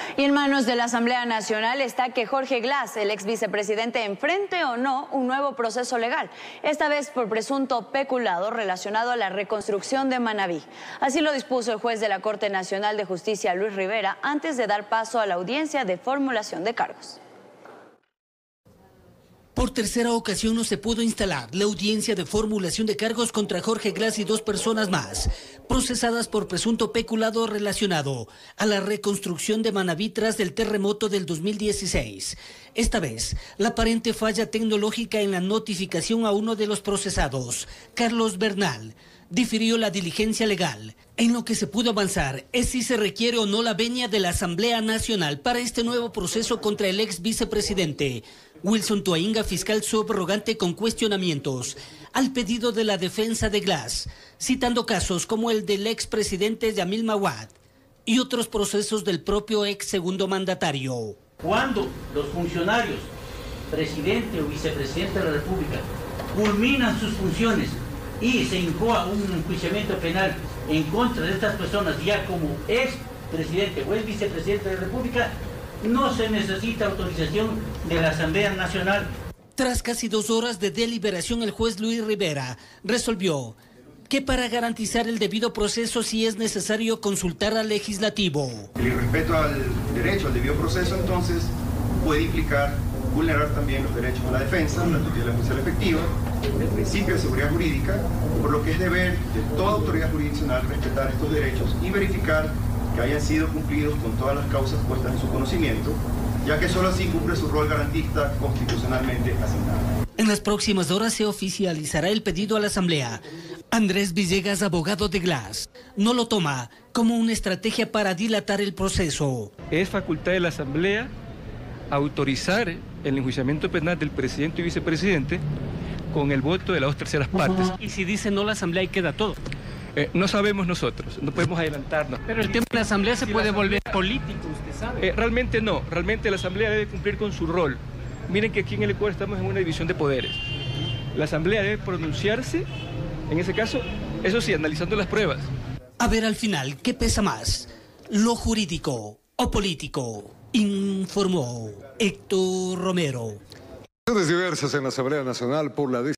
Y en manos de la Asamblea Nacional está que Jorge Glass, el ex vicepresidente, enfrente o no un nuevo proceso legal, esta vez por presunto peculado relacionado a la reconstrucción de Manabí. Así lo dispuso el juez de la Corte Nacional de Justicia, Luis Rivera, antes de dar paso a la audiencia de formulación de cargos. Por tercera ocasión no se pudo instalar la audiencia de formulación de cargos contra Jorge Glass y 2 personas más, procesadas por presunto peculado relacionado a la reconstrucción de Manabí tras del terremoto del 2016. Esta vez, la aparente falla tecnológica en la notificación a uno de los procesados, Carlos Bernal, difirió la diligencia legal. En lo que se pudo avanzar es si se requiere o no la venia de la Asamblea Nacional para este nuevo proceso contra el ex vicepresidente Wilson Toainga, fiscal subrogante con cuestionamientos al pedido de la defensa de Glass, citando casos como el del expresidente Yamil Mawad y otros procesos del propio ex segundo mandatario. Cuando los funcionarios, presidente o vicepresidente de la República, culminan sus funciones y se incoa un enjuiciamiento penal en contra de estas personas ya como ex presidente o ex vicepresidente de la República, no se necesita autorización de la Asamblea Nacional. Tras casi 2 horas de deliberación, el juez Luis Rivera resolvió que para garantizar el debido proceso sí es necesario consultar al legislativo. El irrespeto al derecho al debido proceso entonces puede implicar vulnerar también los derechos de la defensa, la tutela judicial efectiva, el principio de seguridad jurídica, por lo que es deber de toda autoridad jurisdiccional respetar estos derechos y verificar que hayan sido cumplidos con todas las causas puestas en su conocimiento, ya que solo así cumple su rol garantista constitucionalmente asignado. En las próximas horas se oficializará el pedido a la Asamblea. Andrés Villegas, abogado de Glass, no lo toma como una estrategia para dilatar el proceso. Es facultad de la Asamblea autorizar el enjuiciamiento penal del presidente y vicepresidente con el voto de las 2/3 partes. Y si dice no la Asamblea, ahí queda todo. No sabemos nosotros, no podemos adelantarnos. Pero el tema de la Asamblea se puede volver político, usted sabe. Realmente no, realmente la Asamblea debe cumplir con su rol. Miren que aquí en el Ecuador estamos en una división de poderes. La Asamblea debe pronunciarse, en ese caso, eso sí, analizando las pruebas. A ver al final, ¿qué pesa más? ¿Lo jurídico o político? Informó Héctor Romero. Diversas en la Asamblea Nacional por la